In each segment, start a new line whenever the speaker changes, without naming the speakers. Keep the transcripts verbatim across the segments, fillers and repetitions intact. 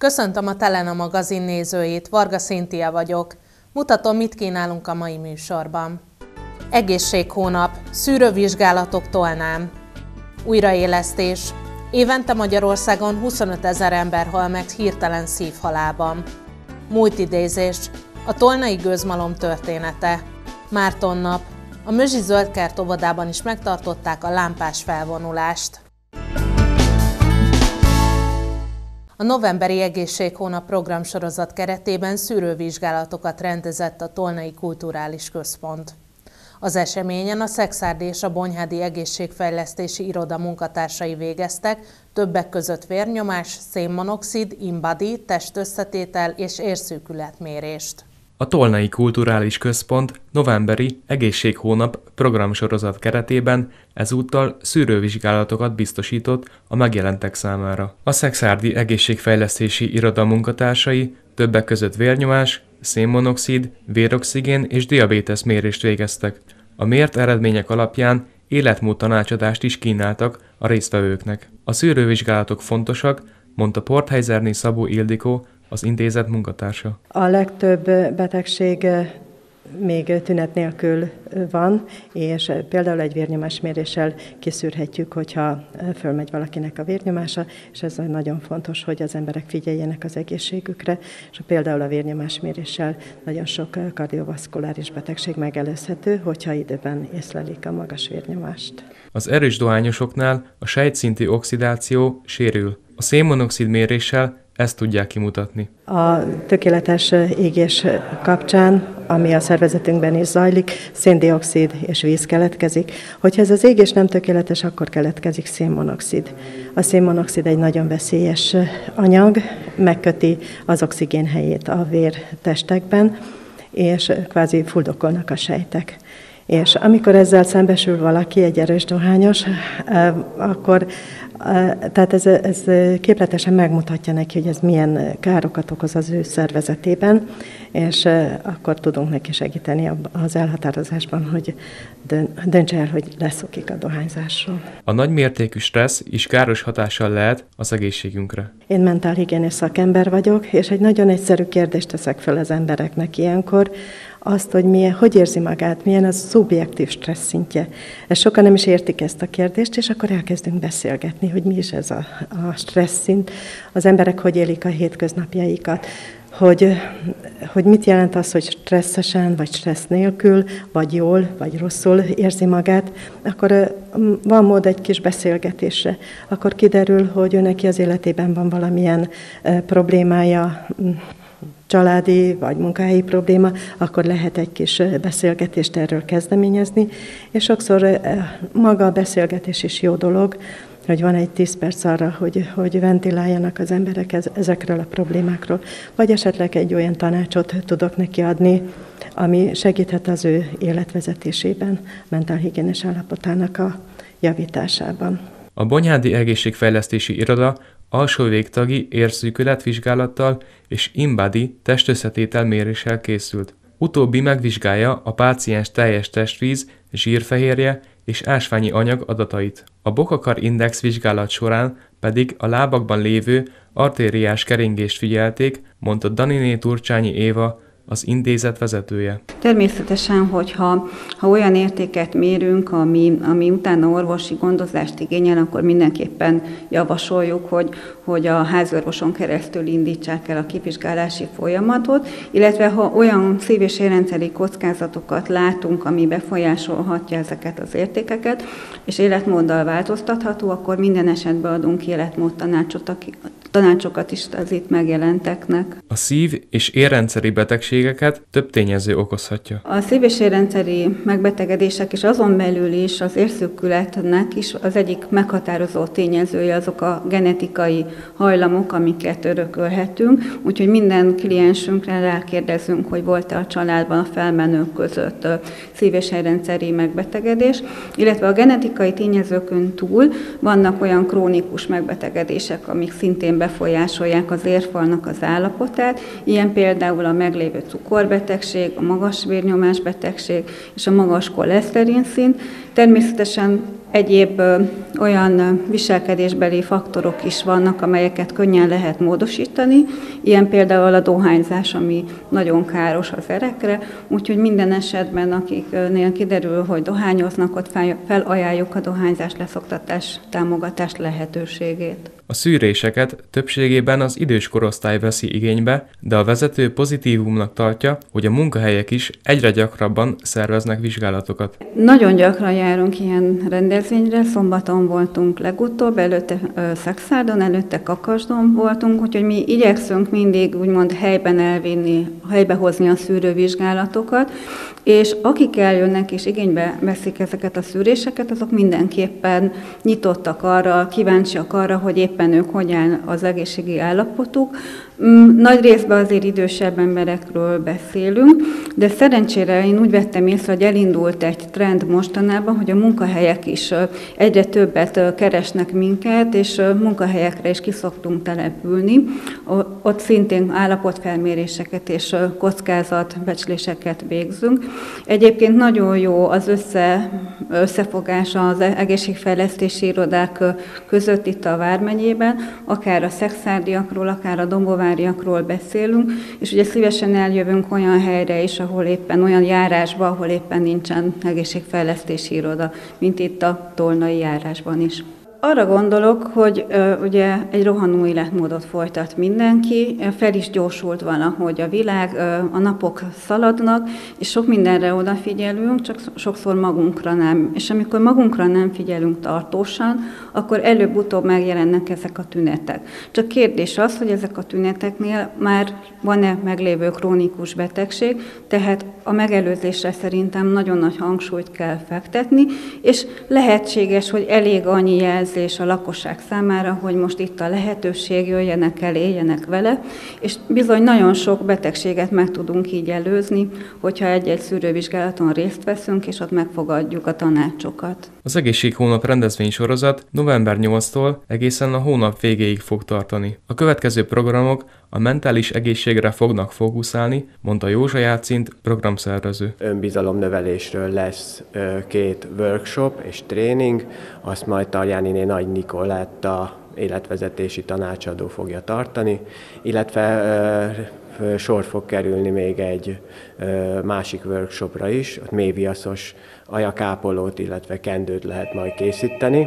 Köszöntöm a Telena magazin nézőit, Varga Szintia vagyok. Mutatom, mit kínálunk a mai műsorban. Egészséghónap, szűrővizsgálatok Tolnán. Újraélesztés. Évente Magyarországon huszonöt ezer ember hal meg hirtelen szívhalálban. Múlt idézés. A tolnai gőzmalom története. Mártonnap. A Mözsi Zöldkert óvodában is megtartották a lámpás felvonulást. A novemberi egészséghónap programsorozat keretében szűrővizsgálatokat rendezett a Tolnai Kulturális Központ. Az eseményen a Szekszárdi és a Bonyhádi Egészségfejlesztési Iroda munkatársai végeztek, többek között vérnyomás, szénmonoxid, InBody, testösszetétel és érszűkületmérést.
A Tolnai Kulturális Központ novemberi egészséghónap programsorozat keretében ezúttal szűrővizsgálatokat biztosított a megjelentek számára. A Szekszárdi Egészségfejlesztési Iroda munkatársai többek között vérnyomás, szénmonoxid, véroxigén és diabétesz mérést végeztek. A mért eredmények alapján életmód tanácsadást is kínáltak a résztvevőknek. A szűrővizsgálatok fontosak, mondta Porthelyzerné Szabó Ildikó, az intézet munkatársa.
A legtöbb betegség még tünet nélkül van, és például egy vérnyomásméréssel kiszűrhetjük, hogyha fölmegy valakinek a vérnyomása, és ez nagyon fontos, hogy az emberek figyeljenek az egészségükre, és például a vérnyomásméréssel nagyon sok kardiovaszkuláris betegség megelőzhető, hogyha időben észlelik a magas vérnyomást.
Az erős dohányosoknál a sejtszintű oxidáció sérül. A szénmonoxid méréssel ezt tudják kimutatni.
A tökéletes égés kapcsán, ami a szervezetünkben is zajlik, széndioxid és víz keletkezik. Hogyha ez az égés nem tökéletes, akkor keletkezik szénmonoxid. A szénmonoxid egy nagyon veszélyes anyag, megköti az oxigén helyét a vértestekben, és kvázi fuldokolnak a sejtek. És amikor ezzel szembesül valaki, egy erős dohányos, akkor tehát ez, ez képletesen megmutatja neki, hogy ez milyen károkat okoz az ő szervezetében, és akkor tudunk neki segíteni az elhatározásban, hogy döntse el, hogy leszokik a dohányzásról.
A nagymértékű stressz is káros hatással lehet az egészségünkre.
Én mentálhigiénés szakember vagyok, és egy nagyon egyszerű kérdést teszek fel az embereknek ilyenkor, azt, hogy milyen, hogy érzi magát, milyen az szubjektív stressz szintje. Ezt sokan nem is értik ezt a kérdést, és akkor elkezdünk beszélgetni, hogy mi is ez a, a stressz szint, az emberek hogy élik a hétköznapjaikat, hogy, hogy mit jelent az, hogy stresszesen, vagy stressz nélkül, vagy jól, vagy rosszul érzi magát, akkor van mód egy kis beszélgetésre. Akkor kiderül, hogy ő neki az életében van valamilyen problémája, családi vagy munkahelyi probléma, akkor lehet egy kis beszélgetést erről kezdeményezni, és sokszor maga a beszélgetés is jó dolog, hogy van egy tíz perc arra, hogy, hogy ventiláljanak az emberek ezekről a problémákról, vagy esetleg egy olyan tanácsot tudok neki adni, ami segíthet az ő életvezetésében, mentálhigiénés állapotának a javításában.
A Bonyhádi Egészségfejlesztési Iroda alsó végtagi érszűkületvizsgálattal és InBody testösszetétel méréssel készült. Utóbbi megvizsgálja a páciens teljes testvíz, zsírfehérje és ásványi anyag adatait. A Bokakar Index vizsgálat során pedig a lábakban lévő artériás keringést figyelték, mondta Daniné Turcsányi Éva, az intézet vezetője.
Természetesen, hogyha ha olyan értéket mérünk, ami, ami utána orvosi gondozást igényel, akkor mindenképpen javasoljuk, hogy, hogy a házorvoson keresztül indítsák el a kivizsgálási folyamatot, illetve ha olyan szív- és érrendszeri kockázatokat látunk, ami befolyásolhatja ezeket az értékeket, és életmóddal változtatható, akkor minden esetben adunk életmód tanácsot, tanácsokat is az itt megjelenteknek.
A szív- és érrendszeri betegségeket több tényező okozhatja.
A szív- és érrendszeri megbetegedések és azon belül is az érszűkületnek is az egyik meghatározó tényezője azok a genetikai hajlamok, amiket örökölhetünk, úgyhogy minden kliensünkre rákérdezünk, hogy volt-e a családban a felmenők között szív- és érrendszeri megbetegedés, illetve a genetikai tényezőkön túl vannak olyan krónikus megbetegedések, amik szintén befolyásolják az érfalnak az állapotát, ilyen például a meglévő cukorbetegség, a magas vérnyomásbetegség és a magas koleszterin szint. Természetesen egyéb olyan viselkedésbeli faktorok is vannak, amelyeket könnyen lehet módosítani, ilyen például a dohányzás, ami nagyon káros az erekre, úgyhogy minden esetben, akiknél kiderül, hogy dohányoznak, ott felajánljuk a dohányzás leszoktatás támogatás lehetőségét.
A szűréseket többségében az idős korosztály veszi igénybe, de a vezető pozitívumnak tartja, hogy a munkahelyek is egyre gyakrabban szerveznek vizsgálatokat.
Nagyon gyakran járunk ilyen rendezvényre, szombaton voltunk legutóbb, előtte Szexárdon, előtte Kakasdon voltunk, úgyhogy mi igyekszünk mindig úgymond helyben elvinni, helybe hozni a szűrővizsgálatokat, és akik eljönnek és igénybe veszik ezeket a szűréseket, azok mindenképpen nyitottak arra, kíváncsiak arra, hogy éppen ők hogy áll az egészségi állapotuk. Nagy részben azért idősebb emberekről beszélünk, de szerencsére én úgy vettem észre, hogy elindult egy trend mostanában, hogy a munkahelyek is egyre többet keresnek minket, és munkahelyekre is ki szoktunk települni. Ott szintén állapotfelméréseket és kockázatbecsléseket végzünk. Egyébként nagyon jó az össze, összefogás az egészségfejlesztési irodák között itt a Vármegyében, akár a szexárdiakról, akár a dombováriakról beszélünk, és ugye szívesen eljövünk olyan helyre is, ahol éppen olyan járásba, ahol éppen nincsen egészségfejlesztési iroda, mint itt a tolnai járásban is. Arra gondolok, hogy uh, ugye egy rohanó életmódot folytat mindenki, fel is gyorsult valahogy a világ, uh, a napok szaladnak, és sok mindenre odafigyelünk, csak sokszor magunkra nem. És amikor magunkra nem figyelünk tartósan, akkor előbb-utóbb megjelennek ezek a tünetek. Csak kérdés az, hogy ezek a tüneteknél már van-e meglévő krónikus betegség, tehát a megelőzésre szerintem nagyon nagy hangsúlyt kell fektetni, és lehetséges, hogy elég annyi jelzés a lakosság számára, hogy most itt a lehetőség, jöjjenek el, éljenek vele, és bizony nagyon sok betegséget meg tudunk így előzni, hogyha egy-egy szűrővizsgálaton részt veszünk, és ott megfogadjuk a tanácsokat.
Az Egészséghónap rendezvénysorozat november nyolcadikától egészen a hónap végéig fog tartani. A következő programok a mentális egészségre fognak fókuszálni, mondta Józsa Játszint, programszervező.
Önbizalomnövelésről lesz két workshop és tréning, azt majd Tarjániné Nagy Nikoletta életvezetési tanácsadó fogja tartani, illetve sor fog kerülni még egy másik workshopra is, ott mélyviaszos ajakápolót, illetve kendőt lehet majd készíteni.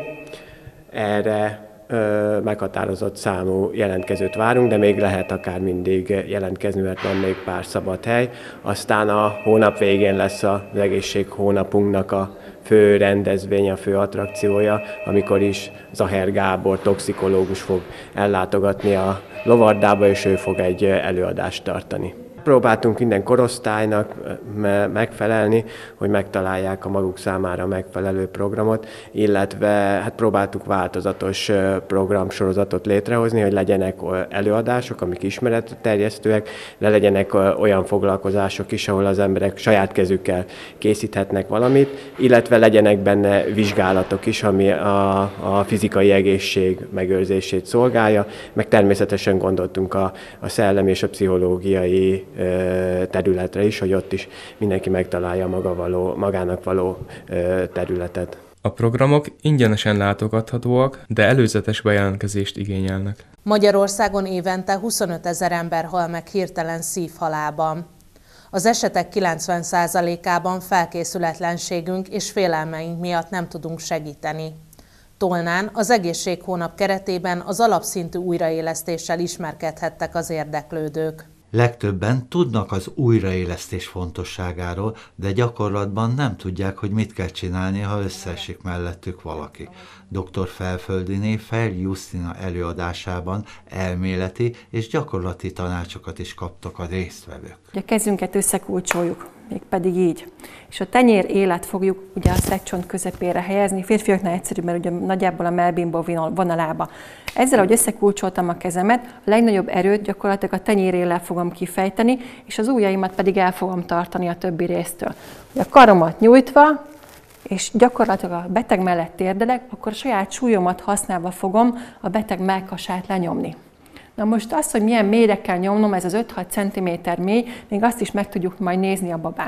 Erre meghatározott számú jelentkezőt várunk, de még lehet akár mindig jelentkezni, mert van még pár szabad hely. Aztán a hónap végén lesz az egészséghónapunknak a fő rendezvény, a fő attrakciója, amikor is Zaher Gábor toxikológus fog ellátogatni a Lovardába, és ő fog egy előadást tartani. Próbáltunk minden korosztálynak megfelelni, hogy megtalálják a maguk számára megfelelő programot, illetve hát próbáltuk változatos programsorozatot létrehozni, hogy legyenek előadások, amik ismeretterjesztőek, de legyenek olyan foglalkozások is, ahol az emberek saját kezükkel készíthetnek valamit, illetve legyenek benne vizsgálatok is, ami a, a fizikai egészség megőrzését szolgálja, meg természetesen gondoltunk a, a szellemi és a pszichológiai területre is, hogy ott is mindenki megtalálja maga való, magának való területet.
A programok ingyenesen látogathatóak, de előzetes bejelentkezést igényelnek.
Magyarországon évente huszonöt ezer ember hal meg hirtelen szívhalálban. Az esetek kilencven százalékában felkészületlenségünk és félelmeink miatt nem tudunk segíteni. Tolnán az Egészséghónap keretében az alapszintű újraélesztéssel ismerkedhettek az érdeklődők.
Legtöbben tudnak az újraélesztés fontosságáról, de gyakorlatban nem tudják, hogy mit kell csinálni, ha összeesik mellettük valaki. doktor Felföldiné Fel Jusztina előadásában elméleti és gyakorlati tanácsokat is kaptak a résztvevők.
A kezünket összekulcsoljuk, mégpedig így. És a tenyér élet fogjuk ugye a szegcsont közepére helyezni, férfiaknál egyszerűbb, mert ugye nagyjából a melbimból van a lába. Ezzel, ahogy összekulcsoltam a kezemet, a legnagyobb erőt gyakorlatilag a tenyéréllel fogom kifejteni, és az ujjaimat pedig el fogom tartani a többi résztől. A karomat nyújtva, és gyakorlatilag a beteg mellett térdelek, akkor a saját súlyomat használva fogom a beteg mellkasát lenyomni. Na most azt, hogy milyen mélyre kell nyomnom, ez az öt-hat centiméter mély, még azt is meg tudjuk majd nézni a babán.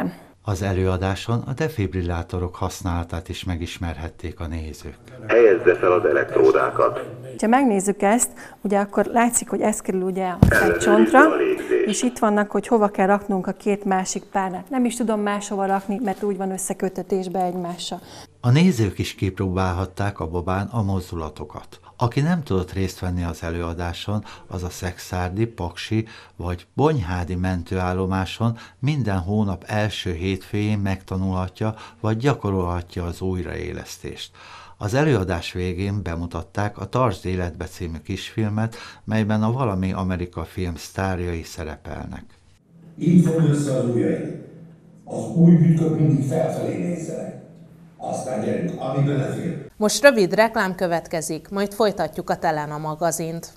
Az előadáson a defibrillátorok használatát is megismerhették a nézők.
Helyezze fel az elektródákat.
Ha megnézzük ezt, ugye akkor látszik, hogy ez kerül ugye a szegcsontra, és itt vannak, hogy hova kell raknunk a két másik párnát. Nem is tudom máshova rakni, mert úgy van összekötetésbe egymással.
A nézők is kipróbálhatták a babán a mozdulatokat. Aki nem tudott részt venni az előadáson, az a szekszárdi, paksi vagy bonyhádi mentőállomáson minden hónap első hétfőjén megtanulhatja vagy gyakorolhatja az újraélesztést. Az előadás végén bemutatták a Tartsd életbe című kisfilmet, melyben a Valami Amerika film sztárjai szerepelnek.
Így fogd össze az ujjaid. Az ujjbütkök mindig felfelé nézzenek. Aztán gyerünk, ami belefér.
Most rövid reklám következik, majd folytatjuk a Telena magazint.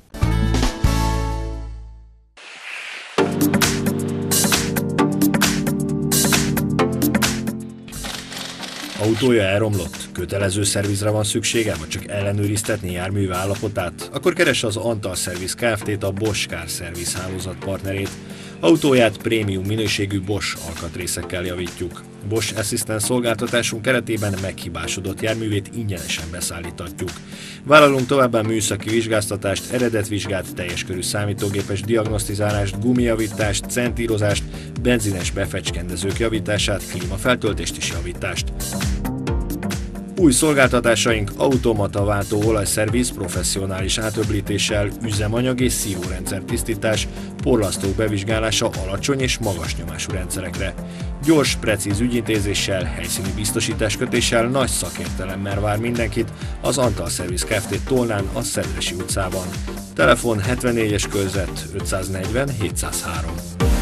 Autója elromlott? Kötelező szervizre van szüksége, vagy csak ellenőriztetni járműve állapotát? Akkor keresse az Antal Service Kft-t, a Bosch Car Service hálózat partnerét. Autóját prémium minőségű Bosch alkatrészekkel javítjuk. Bosch Assistant szolgáltatásunk keretében meghibásodott járművét ingyenesen beszállíthatjuk. Vállalunk továbbá műszaki vizsgáztatást, eredetvizsgát, teljes körű számítógépes diagnosztizálást, gumijavítást, centírozást, benzines befecskendezők javítását, klímafeltöltést és javítást. Új szolgáltatásaink automataváltó olajszerviz professzionális átöblítéssel, üzemanyag és szívórendszer tisztítás, porlasztók bevizsgálása alacsony és magas nyomású rendszerekre. Gyors, precíz ügyintézéssel, helyszíni biztosításkötéssel, nagy szakértelemmel vár mindenkit az Antal Service Kft. Tolnán, a Szedresi utcában. Telefon hetvennégyes körzet ötszáznegyven hétszázhárom.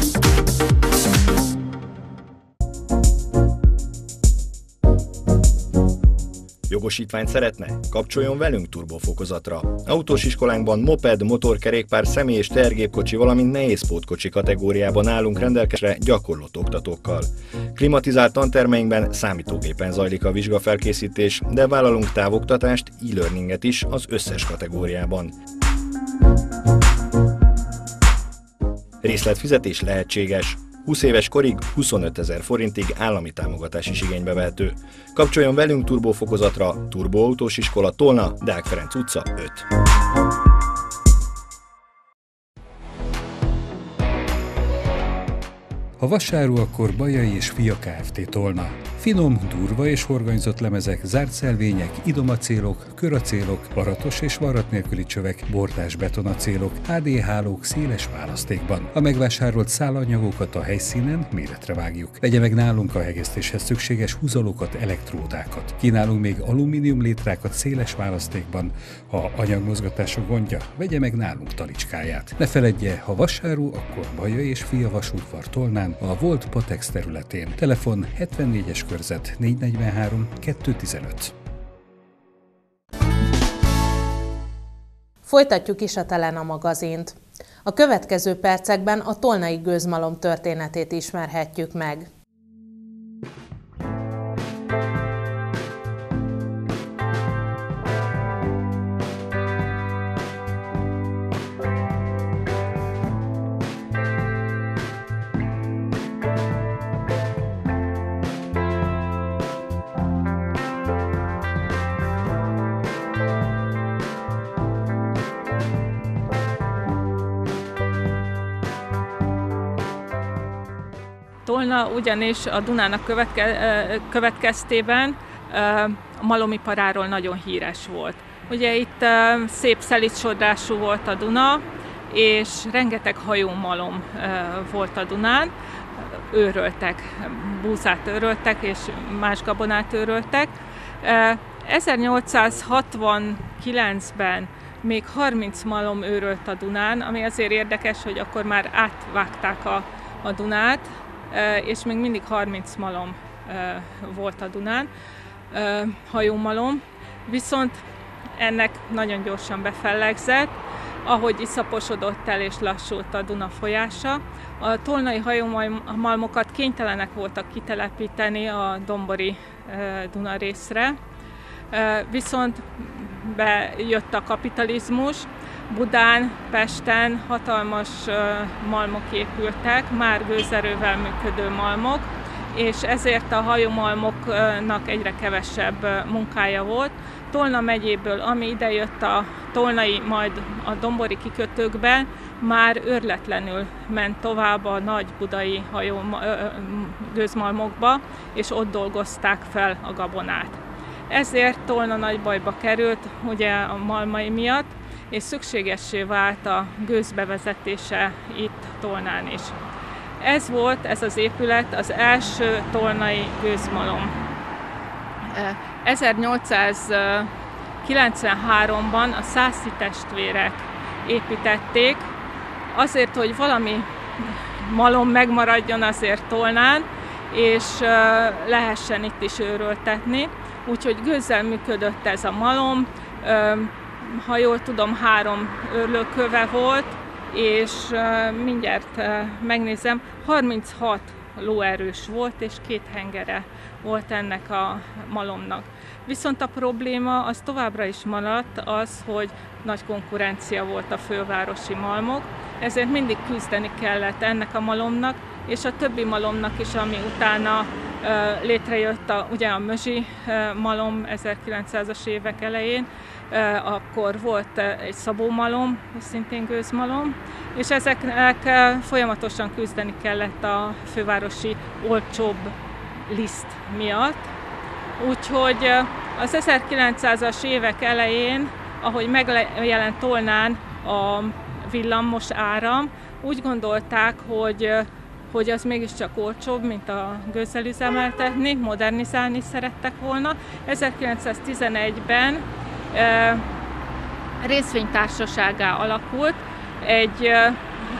Jogosítványt szeretne? Kapcsoljon velünk turbofokozatra. Autós iskolánkban moped, motorkerékpár, személy- és tehergépkocsi, valamint nehézpótkocsi kategóriában állunk rendelkezésre gyakorlott oktatókkal. Klimatizált tantermeinkben számítógépen zajlik a vizsgafelkészítés, de vállalunk távoktatást, e-learninget is az összes kategóriában. Részletfizetés lehetséges. húsz éves korig huszonötezer forintig állami támogatás is igénybe vehető. Kapcsoljon velünk turbofokozatra, Turboautós iskola Tolna, Deák Ferenc utca öt.
Ha vasáru, akkor Bajai és Fia Kft. Tolna. Finom, durva és horganyzott lemezek, zárt szelvények, idomacélok, köracélok, varatos és varrat nélküli csövek, bordás betonacélok, há dé hálók széles választékban. A megvásárolt szálanyagokat a helyszínen méretre vágjuk. Vegye meg nálunk a hegesztéshez szükséges húzalókat, elektródákat. Kínálunk még alumínium létrákat széles választékban. Ha anyagmozgatása gondja, vegye meg nálunk talicskáját. Ne feledje, ha vasáru, akkor Bajai és Fia vasútvar Tolnán, a Volt Patex területén. Telefon hetvennégyes körzet négyszáznegyvenhárom kétszáztizenöt.
Folytatjuk is a Telena magazint. A következő percekben a tolnai gőzmalom történetét ismerhetjük meg.
Tolna ugyanis a Dunának követke, következtében a malomiparáról nagyon híres volt. Ugye itt szép szelídsodrású volt a Duna, és rengeteg hajómalom volt a Dunán. Őröltek, búzát őröltek, és más gabonát őröltek. ezernyolcszázhatvankilencben még harminc malom őrölt a Dunán, ami azért érdekes, hogy akkor már átvágták a, a Dunát, és még mindig harminc malom volt a Dunán, hajómalom, viszont ennek nagyon gyorsan befellegzett, ahogy iszaposodott el és lassult a Duna folyása. A tolnai hajómalmokat kénytelenek voltak kitelepíteni a dombori Duna részre, viszont bejött a kapitalizmus. Budán, Pesten hatalmas malmok épültek, már gőzerővel működő malmok, és ezért a hajómalmoknak egyre kevesebb munkája volt. Tolna megyéből, ami idejött a tolnai, majd a dombori kikötőkbe, már őrletlenül ment tovább a nagy budai hajó gőzmalmokba, és ott dolgozták fel a gabonát. Ezért Tolna nagy bajba került, ugye a malmai miatt, és szükségessé vált a gőz bevezetése itt Tolnán is. Ez volt, ez az épület, az első tolnai gőzmalom. ezernyolcszázkilencvenháromban a Szászi testvérek építették, azért, hogy valami malom megmaradjon azért Tolnán, és lehessen itt is őröltetni. Úgyhogy gőzzel működött ez a malom, ha jól tudom, három őrlőköve volt, és mindjárt megnézem, harminchat lóerős volt, és két hengere volt ennek a malomnak. Viszont a probléma az továbbra is maradt az, hogy nagy konkurencia volt a fővárosi malmok, ezért mindig küzdeni kellett ennek a malomnak, és a többi malomnak is, ami utána uh, létrejött, a, ugye a Mözsi uh, malom ezerkilencszázas évek elején, uh, akkor volt uh, egy Szabó malom, szintén gőzmalom, és ezeknek uh, folyamatosan küzdeni kellett a fővárosi olcsóbb liszt miatt. Úgyhogy uh, az ezerkilencszázas évek elején, ahogy megjelent Tolnán a villamos áram, úgy gondolták, hogy hogy az mégiscsak olcsóbb, mint a gőzzel üzemeltetni, modernizálni szerettek volna. ezerkilencszáztizenegyben e, részvénytársasággá alakult, egy e,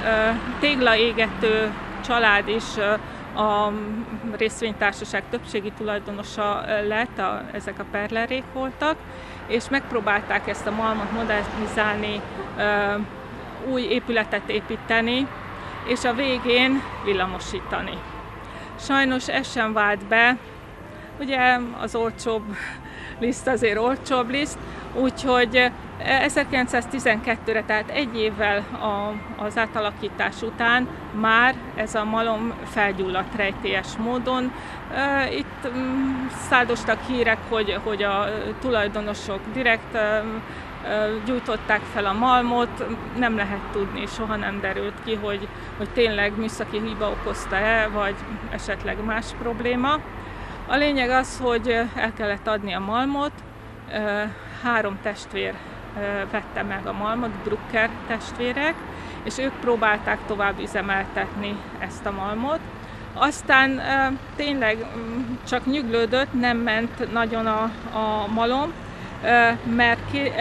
téglaégető család is e, a részvénytársaság többségi tulajdonosa lett, a, ezek a perlerék voltak, és megpróbálták ezt a malmot modernizálni, e, új épületet építeni, és a végén villamosítani. Sajnos ez sem vált be, ugye az olcsóbb liszt azért olcsóbb liszt, úgyhogy ezerkilencszáztizenkettőre, tehát egy évvel a, az átalakítás után már ez a malom felgyulladt rejtélyes módon. Itt száldostak hírek, hogy, hogy a tulajdonosok direkt gyújtották fel a malmot, nem lehet tudni, soha nem derült ki, hogy, hogy tényleg műszaki hiba okozta-e, vagy esetleg más probléma. A lényeg az, hogy el kellett adni a malmot, három testvér vette meg a malmot, Drucker testvérek, és ők próbálták tovább üzemeltetni ezt a malmot. Aztán tényleg csak nyüglődött, nem ment nagyon a, a malom, mert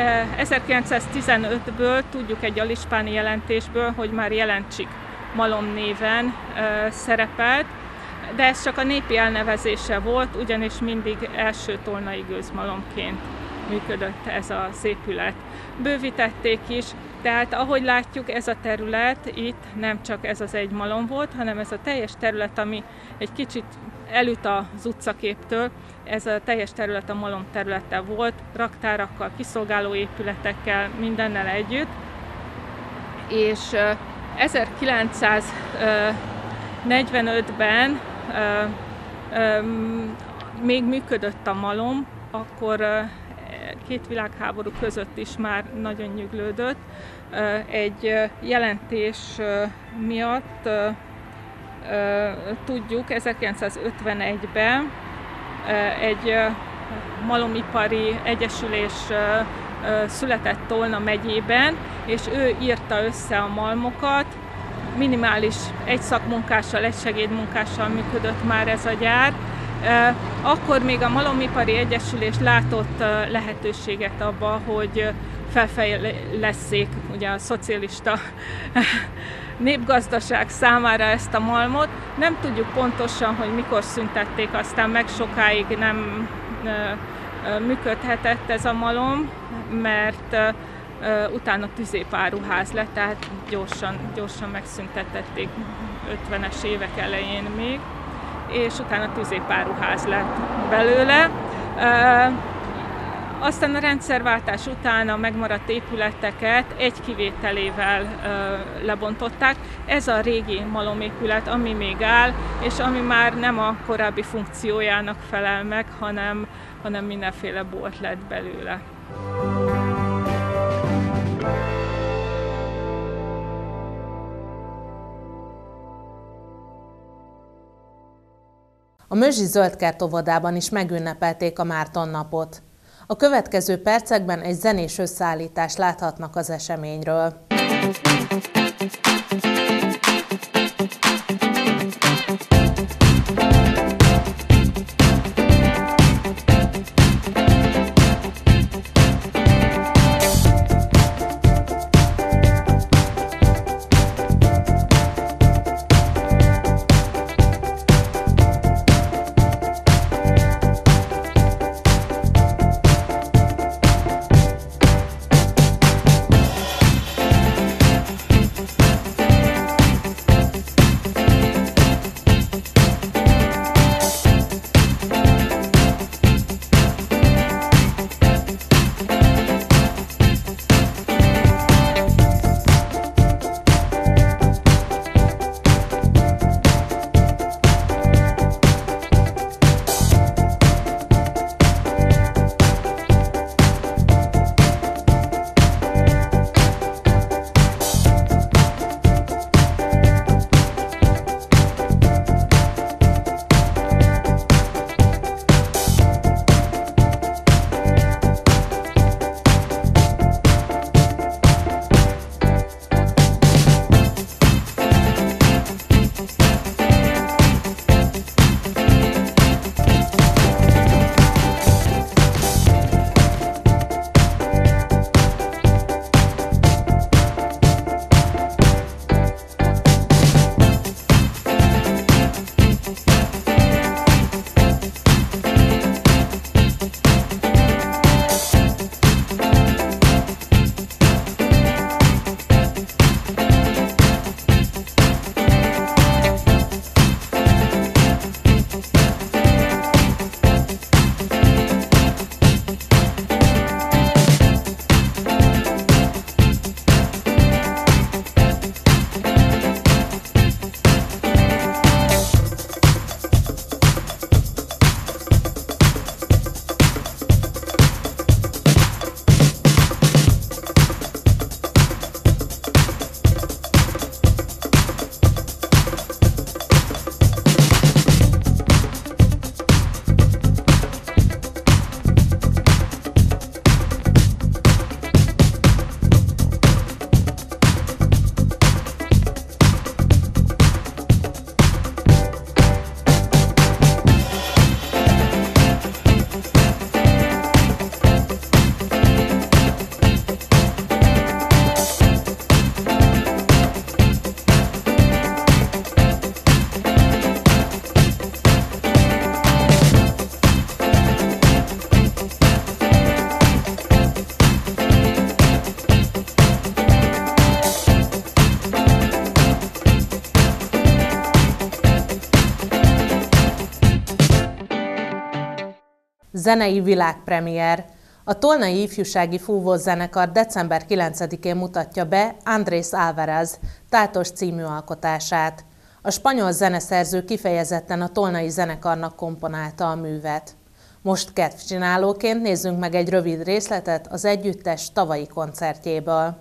ezerkilencszáztizenötből tudjuk egy alispáni jelentésből, hogy már Jelencsik malom néven szerepelt, de ez csak a népi elnevezése volt, ugyanis mindig első tolnai gőzmalomként működött ez az épület. Bővítették is, tehát ahogy látjuk, ez a terület itt nem csak ez az egy malom volt, hanem ez a teljes terület, ami egy kicsit elüt az utcaképtől, ez a teljes terület a malom területe volt, raktárakkal, kiszolgáló épületekkel, mindennel együtt. És ezerkilencszáznegyvenötben még működött a malom, akkor két világháború között is már nagyon nyüglődött. Egy jelentés miatt tudjuk, ezerkilencszázötvenegyben egy malomipari egyesülés született Tolna megyében, és ő írta össze a malmokat. Minimális egy szakmunkással, egy segédmunkással működött már ez a gyár. Akkor még a Malomipari Egyesülés látott lehetőséget abba, hogy felfejlesszék ugye a szocialista népgazdaság számára ezt a malmot. Nem tudjuk pontosan, hogy mikor szüntették, aztán meg sokáig nem működhetett ez a malom, mert utána tüzépáruház lett, tehát gyorsan, gyorsan megszüntették ötvenes évek elején még, és utána tüzépáruház lett belőle. Aztán a rendszerváltás után a megmaradt épületeket egy kivételével ö, lebontották. Ez a régi malomépület, ami még áll, és ami már nem a korábbi funkciójának felel meg, hanem, hanem mindenféle bolt lett belőle.
A Mözsi Zöldkert óvodában is megünnepelték a Márton napot. A következő percekben egy zenés összeállítást láthatnak az eseményről. Zenei világpremiér. A Tolnai Ifjúsági Fúvózenekar december kilencedikén mutatja be Andrés Álvarez Tátos című alkotását. A spanyol zeneszerző kifejezetten a Tolnai Zenekarnak komponálta a művet. Most kedvcsinálóként nézzünk meg egy rövid részletet az együttes tavalyi koncertjéből.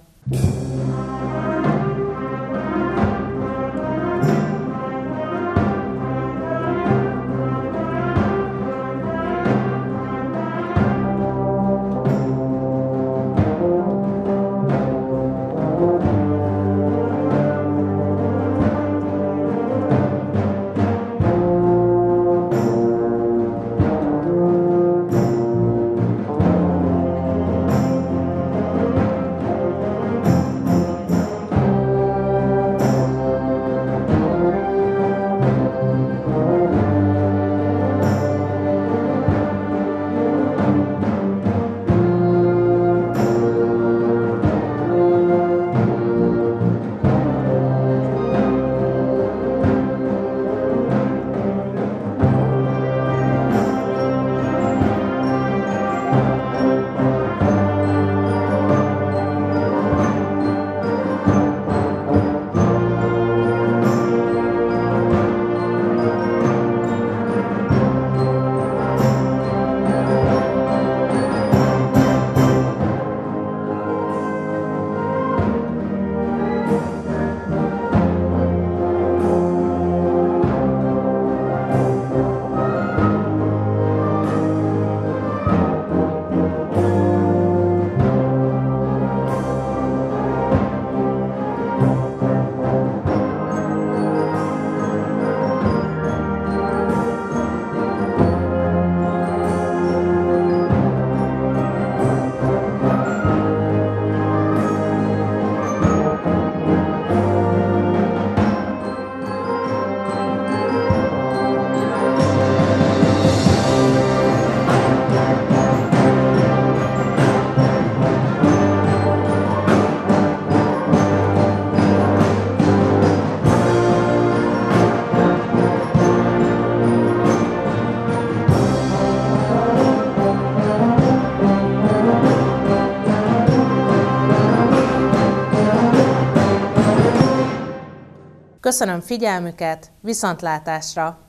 Köszönöm figyelmüket, viszontlátásra!